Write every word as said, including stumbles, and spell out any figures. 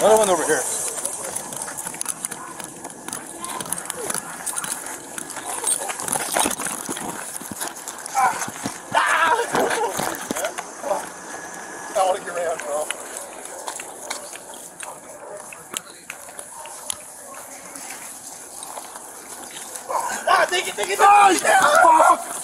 Another one over here. I want to get around, bro. Ah, take it, take it, take it! Oh, yeah.